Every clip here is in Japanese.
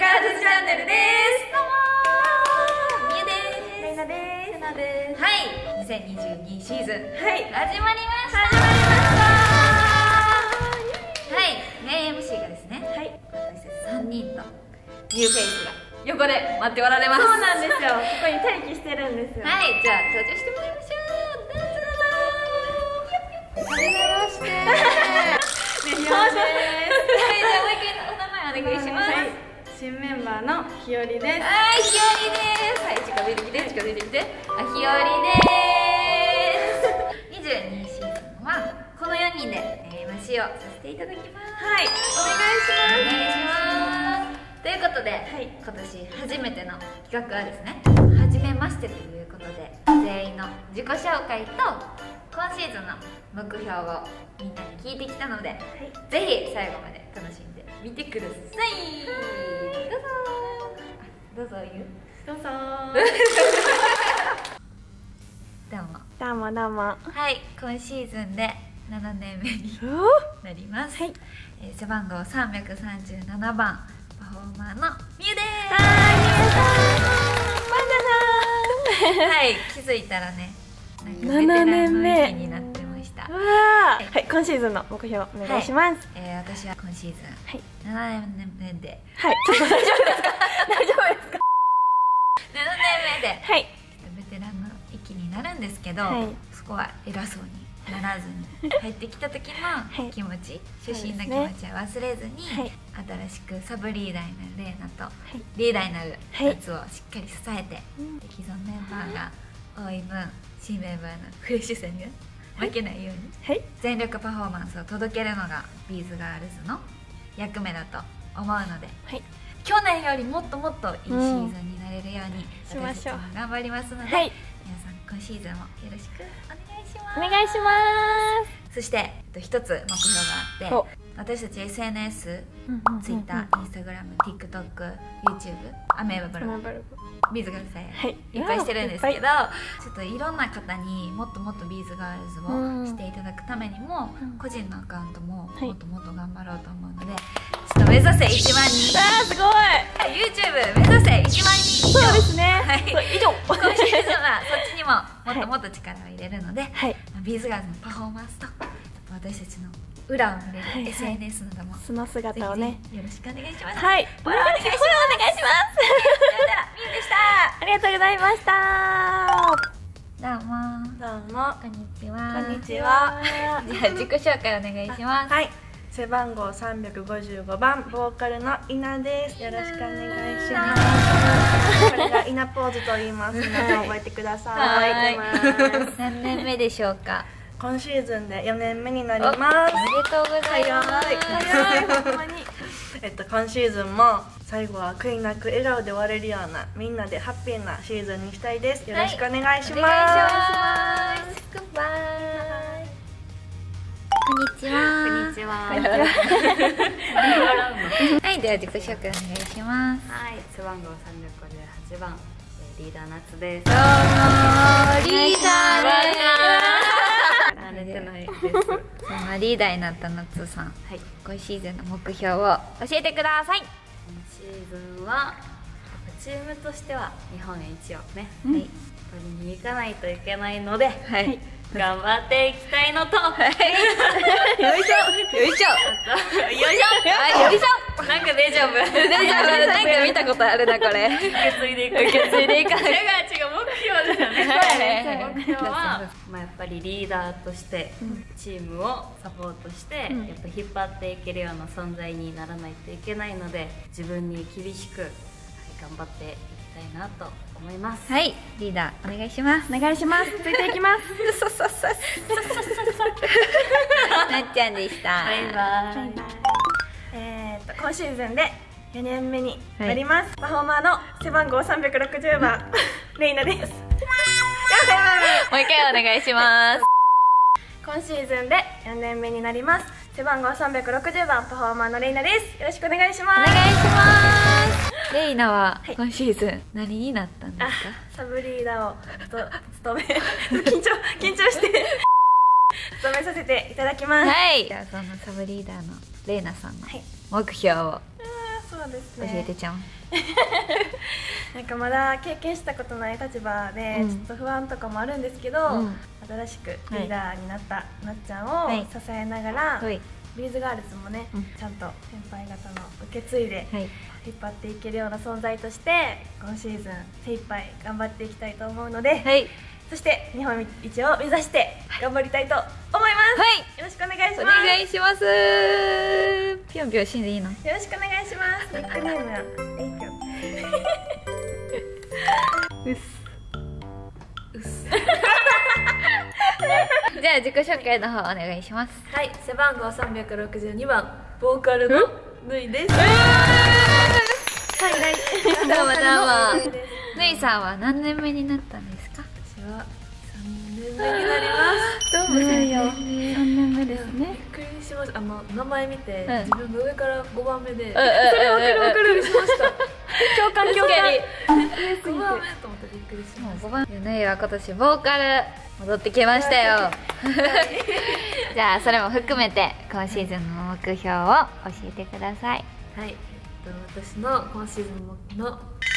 ガールズチャンネルです。どうもー、みゆです。 れいなです。せなです。 はい、2022シーズン、 はい、 始まりました。はい、メイン MC がですね、はい、私たち3人とニューフェイスが横で待っておられます。 そうなんですよ。ここに待機してるんですよ。 はい、じゃあ登場してもらいましょう。どうぞどうぞ。はじめまして。 ねひよです。 はい、じゃあもう一回お名前お願いします。 はい、新メンバーのひよりです。 はい、ひよりです。はい、近づいてきて、近づいてきて。あ、ひよりです。22シーズンはこの4人で MC をさせていただきます。 はい、お願いします。 お願いします。ということで、はい、今年初めての企画はですね、はじめましてということで、全員の自己紹介と今シーズンの目標をみんなに聞いてきたので、はい、ぜひ最後まで楽しんでみてください。どうぞ。どうぞ言う。 どうぞ。 どうも。 どうもどうも。 はい、今シーズンで7年目になります。はい、背番号337番パフォーマーのみゆです。はい、気づいたらね、7年目になってました。 はい、今シーズンの目標お願いします。 私は今シーズン7年目で、 はい、ちょっと大丈夫ですか？大丈夫ですか ？7年目で、 はい、 ベテランの域になるんですけど、そこは偉そうにならずに入ってきた時の気持ち、初心の気持ちは忘れずに、新しくサブリーダーになるレイナとリーダーになるやつをしっかり支えて、既存メンバーが多い分新メンバーのフレッシュさには負けないように全力パフォーマンスを届けるのがビーズガールズの役目だと思うので、去年よりもっともっといいシーズンになれるように私たちも頑張りますので、皆さん今シーズンもよろしくお願いします。 お願いします。 そして一つ目標があって、私たち SNS、Twitter、Instagram、TikTok、YouTube、アメーバブログ、ビーズガールズいっぱいしてるんですけど、ちょっといろんな方にもっともっとビーズガールズをしていただくためにも、個人のアカウントももっともっと頑張ろうと思うので、ちょっと目指せ1万人。 すごい。 YouTube 目指せ1万人以上。 そうですね。以上。 今シーズンはそっちにももっともっと力を入れるので、ビーズガールズのパフォーマンスと私たちの裏を見れる SNS などもその姿をね、 よろしくお願いします。 はい、 お願いします。それではみゆでした。 ありがとうございました。 どうも。 どうも。 こんにちは。 こんにちは。 じゃあ自己紹介お願いします。 はい。背番号355番ボーカルのイナです。よろしくお願いします。これがイナポーズと言います。皆さん覚えてください。 何年目でしょうか？ 今シーズンで4年目になります。おめでとうございます。 早い、ほんまに。今シーズンも最後は悔いなく笑顔で終われるようなみんなでハッピーなシーズンにしたいです。よろしくお願いします。お願いします。グッバイ。こんにちは。 こんにちは。 はい、では自己紹介お願いします。 はい、背番号358番リーダー夏です。 どうもリーダーです。 慣れてないです。 そんなリーダーになった夏さん、今シーズンの目標を教えてください。 今シーズンはチームとしては日本一をね、取りに行かないといけないので、頑張っていきたいのと、よいしょよいしょよいしょよいしょ。なんか大丈夫なんか見たことあるなこれ。 受け継いでいく。違う目標だよね。目標はやっぱりリーダーとしてチームをサポートしてやっぱ引っ張っていけるような存在にならないといけないので、自分に厳しく頑張っていきたいなと思います。 はい、リーダーお願いします。 お願いします。ついていきます。 なっちゃんでした。 バイバイ。 今シーズンで4年目になります。パフォーマーの背番号360番レイナです。 もう一回お願いします。 今シーズンで4年目になります。背番号360番パフォーマーのレイナです。よろしくお願いします。 お願いします。レイナは今シーズン何になったんですか？ サブリーダーを務め緊張して務めさせていただきます。 はい。じゃあそのサブリーダーのレイナさんの目標を。 そうです教えてちゃん。 なんかまだ経験したことない立場でちょっと不安とかもあるんですけど、新しくリーダーになったなっちゃんを支えながら、ビーズガールズもね、ちゃんと先輩方の受け継いで引っ張っていけるような存在として今シーズン精一杯頑張っていきたいと思うので、そして日本一を目指して頑張りたいと思います。よろしくお願いします。 お願いします。ぴょんぴょんしんでいいの？よろしくお願いします。ニックネームはえいぴょん。 じゃあ自己紹介の方お願いします。 はい、背番号362番ボーカルのぬいです。 どうもどうも。ぬいさんは何年目になったんですか？ 私は3年目になります。 どうも3年目ですね。 びっくりしました。名前見て自分の上から5番目で、 それ分かるびっくりしました。 共感 5番目と思ってびっくりしました。 5番目。ぬいは今年ボーカル戻ってきましたよ。じゃあそれも含めて今シーズンの目標を教えてください。 はい、私の今シーズンの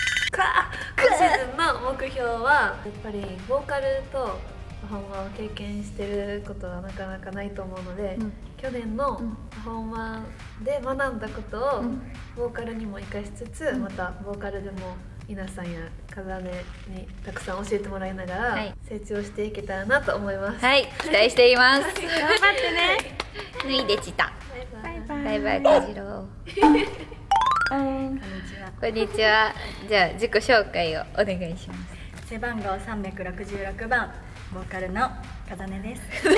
目標はやっぱりボーカルとパフォーマーを経験してることはなかなかないと思うので、去年のパフォーマーで学んだことをボーカルにも生かしつつ、またボーカルでも皆さんや風音にたくさん教えてもらいながら成長していけたらなと思います。 はい、期待しています。 頑張ってね。 ぬいでちた。バイバイ小次郎。こんにちは。じゃあ自己紹介をお願いします。 背番号366番ボーカルの風音です。 作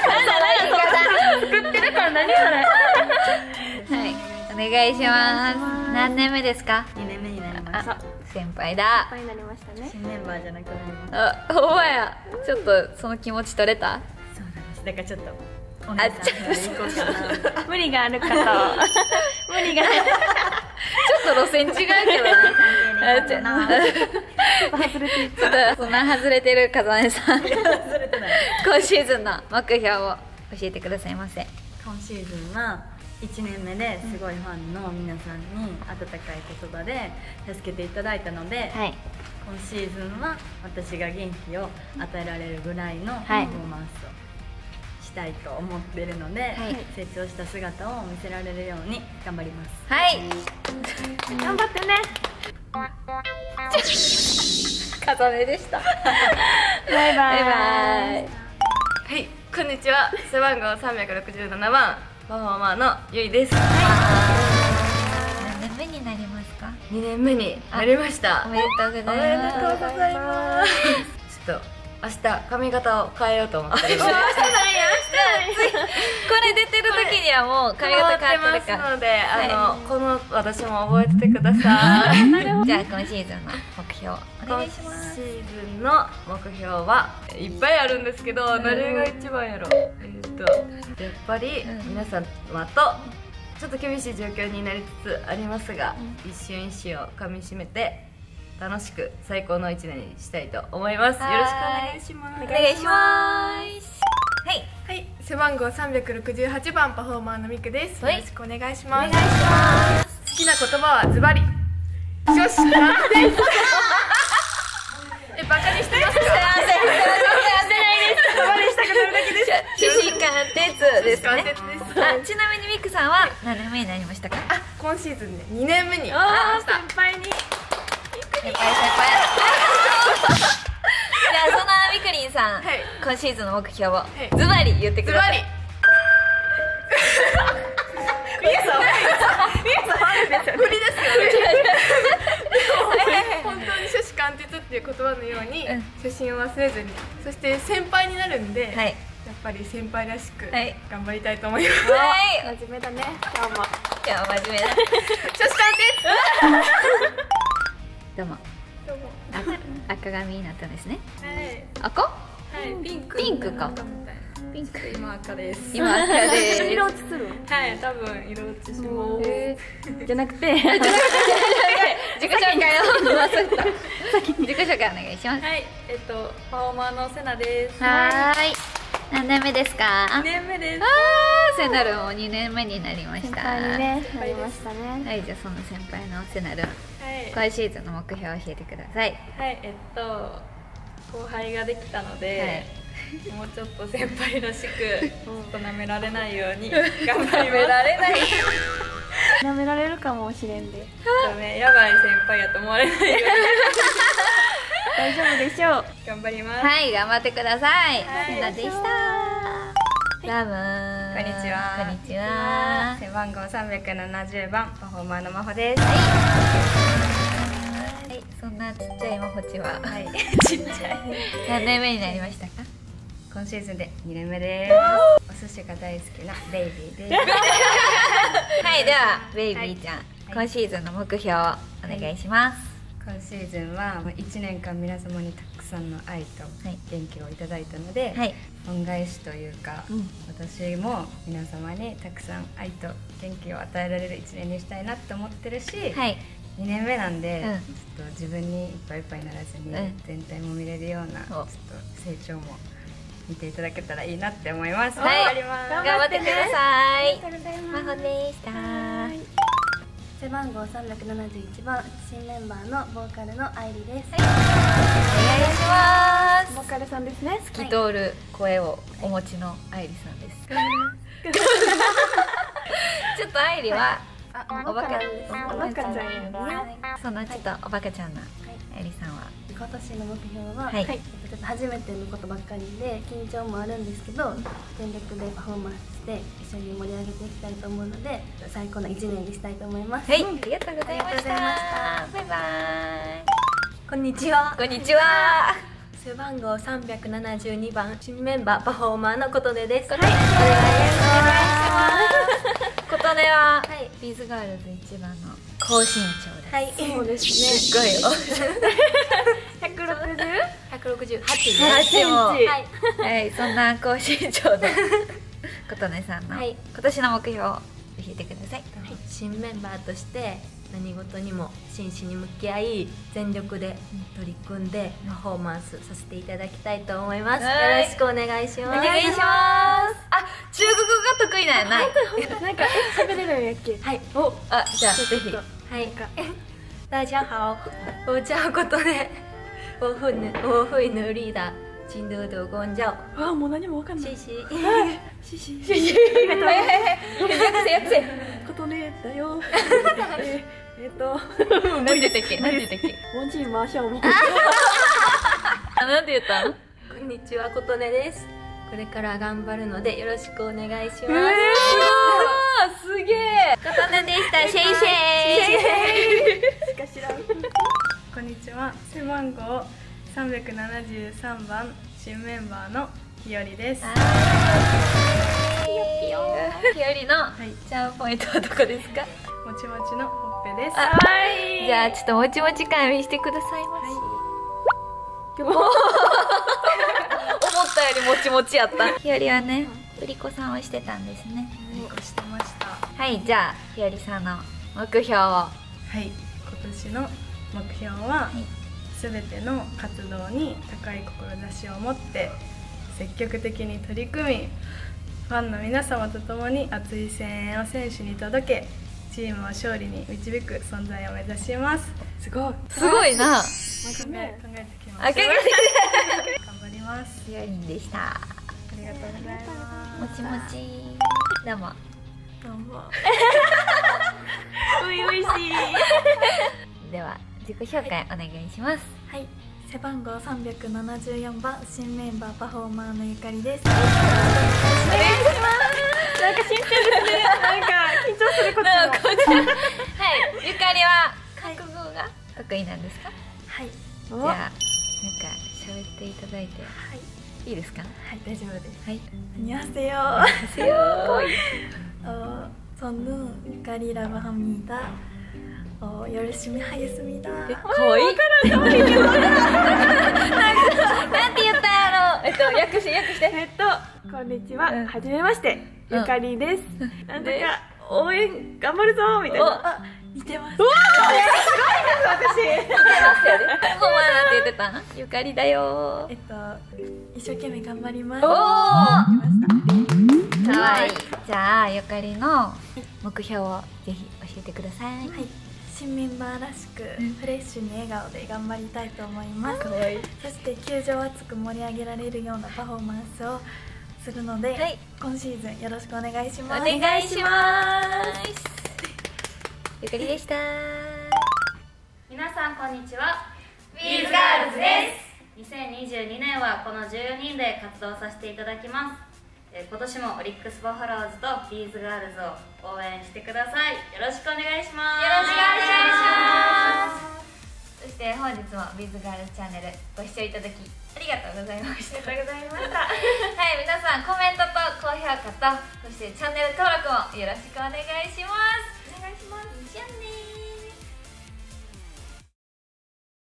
ってるから何それ。 はい、お願いします。何年目ですか ？2年目になりました。 先輩だ。 先輩になりましたね。 新メンバーじゃなくなりました。 あ、ほんまや。ちょっとその気持ち取れた？ そうなんです。だからちょっとお姉さんの行こうかな。 無理があるかと。無理が。 ちょっと路線違うけどな。 外れていちょっとそんな外れてる風音さん。今シーズンの目標を教えてくださいませ。 今シーズンは1年目ですごいファンの皆さんに温かい言葉で助けていただいたので、今シーズンは私が元気を与えられるぐらいのパフォーマンスをしたいと思っているので、成長した姿を見せられるように頑張ります。 はい、 頑張ってね。 風音でした。 バイバイ。 はい、こんにちは。背番号367番パフォーマーのゆいです。 何年目になりますか 2年目になりました。 おめでとうございます。 おめでとうございます。ちょっと明日髪型を変えようと思ってる。これ出てる時にはもう髪型変わってるますので、この私も覚えててください。 じゃあ今シーズンの目標お願いします。 今シーズンの目標はいっぱいあるんですけど、誰が一番やろ。やっぱり皆様とちょっと厳しい状況になりつつありますが、一瞬一瞬をかみしめて楽しく最高の1年にしたいと思います。よろしくお願いします。 お願いします。 はい、背番号368番パフォーマーのみくです。よろしくお願いします。好きな言葉はズバリ少子化です。バカにしてますか？ 初心貫徹ですね。 です。 ちなみにミクさんは何年目になりましたか？ 今シーズンで2年目になりました。 先輩に。 先輩。じゃあそんなみくりんさん、今シーズンの目標をズバリ言ってください。 みやさん振りですよね。本当に初心貫徹っていう言葉のように初心を忘れずに、そして先輩になるんで、やっぱり先輩らしく頑張りたいと思います。 真面目だね。今日も真面目だ。 初心貫徹。 どうも。赤髪になったんですね。 赤？ 赤？ ピンク。 ピンクか。 ピンク。今赤です。 今赤で。 色落ちする？ はい、多分色落ちします。 じゃなくて。 自己紹介を忘れた。自己紹介お願いします。 はい、パフォーマーのせなです。 はーい。何年目ですか？ 2年目です。 セナルも2年目になりました。 先輩にねなりましたね。 はい、じゃあその先輩のセナル、今シーズンの目標を教えてください。 はい、後輩ができたので、もうちょっと先輩らしくちょっと舐められないように頑張ります。舐められない舐められるかもしれんで、 やばい先輩やと思われないように大丈夫でしょう。 頑張ります。 はい、頑張ってください。セナでした。ラム、 こんにちは。 こんにちは。 背番号370番パフォーマーの真帆です。 はい、そんなちっちゃいまほちは、 はい、ちっちゃい。 何年目になりましたか？ 今シーズンで2年目です。お寿司が大好きなベイビーです。 はい、ではベイビーちゃん、今シーズンの目標をお願いします。 今シーズンは1年間皆様にたくさんの愛と元気をいただいたので、恩返しというか、私も皆様にたくさん愛と元気を与えられる1年にしたいなって思ってるし、2年目なんで、ちょっと自分にいっぱいいっぱいにならずに、全体も見れるようなちょっと成長も見ていただけたらいいなって思います。 頑張ります。頑張ってください。 まほでした。 背番号371番新メンバーのボーカルの愛理です。 お願いします。 ボーカルさんですね。 透き通る声をお持ちの愛理さんです。ちょっと愛理はおバカちゃんやね。そのちょっとおバカちゃんな愛理さんは今年の目標は、ちょっと初めてのことばっかりで緊張もあるんですけど、全力でパフォーマンスして一緒に盛り上げていきたいと思うので、最高の1年にしたいと思います。 はい、ありがとうございました。バイバイ。 こんにちは。 こんにちは。 背番号372番新メンバーパフォーマーの琴音です。 はい、お願いします。琴音はビーズガールズ一番の高身長です。 はい、そうですね。 すっごい 168 センチ。はい、そんな高身長の琴音さんの今年の目標を教えてください。 新メンバーとして何事にも真摯に向き合い、全力で取り組んでパフォーマンスさせていただきたいと思います。よろしくお願いします。 お願いします。あ、中国語が得意なんやな。 なんか喋れるんやっけ。はい。お、 あ、じゃあぜひ。 はい。大家好，我叫琴音，我会努力的进入读公教。あ、もう何もわかんない。谢谢。谢谢。 訳せ。 琴音だよ。 何出てけ？何出てけ？ 文字回しょう。 なんて言ったの？ こんにちは、琴音です。これから頑張るのでよろしくお願いします。 すげえ。琴音でした。シェイシェイ。 しか知らん。 こんにちは。背番号373番新メンバーのひよりです。 ひよりのチャームポイントはどこですか？ もちもちのほっぺです。 じゃあちょっともちもち感見してくださいまし。思ったよりもちもちやった。ひよりはね、売り子さんをしてたんですね。 売り子してました。 はい、じゃあひよりさんの目標を。 はい、今年の目標は、すべての活動に高い志を持って積極的に取り組み、ファンの皆様と共に熱い声援を選手に届け、チームを勝利に導く存在を目指します。 すごいな。 考えてきました。頑張ります。 ひよりんでした。 ありがとうございます。 もちもち。どうも。 ういういしい。 では自己紹介お願いします。 はい、背番号374番新メンバーパフォーマーのゆかりです。お願いします。なんか新鮮ですね。なんか緊張することも。 はい、ゆかりは韓国語が得意なんですか？ はい。じゃあなんか喋っていただいていいですか？ はい、大丈夫です。 はい。 안녕하세요。저는 유카리라고합니다。열심히하겠습니다。 かわいい。なんて言ったやろ。訳して。 こんにちは。はじめまして。ゆかりです。なんとか応援頑張るぞみたいな。あ、似てます。うわー、すごいです私。似てますよね。 ほんまなんて言ってたん？ゆかりだよ。 一生懸命頑張ります。 おお。 かわいい。じゃあゆかりの目標をぜひ教えてください。 はい、新メンバーらしくフレッシュに笑顔で頑張りたいと思います。そして球場を熱く盛り上げられるようなパフォーマンスをするので、はい、今シーズンよろしくお願いします。 お願いします。ゆかりでした。 皆さんこんにちは。 ビーズガールズです。 2022年はこの14人で活動させていただきます。今年もオリックスバファローズとビーズガールズを応援してください。よろしくお願いします。 よろしくお願いします。そして本日もビーズガールズチャンネルご視聴いただきありがとうございました。 ありがとうございました。 はい、皆さんコメントと高評価とそしてチャンネル登録もよろしくお願いします。 お願いします。 じゃあね。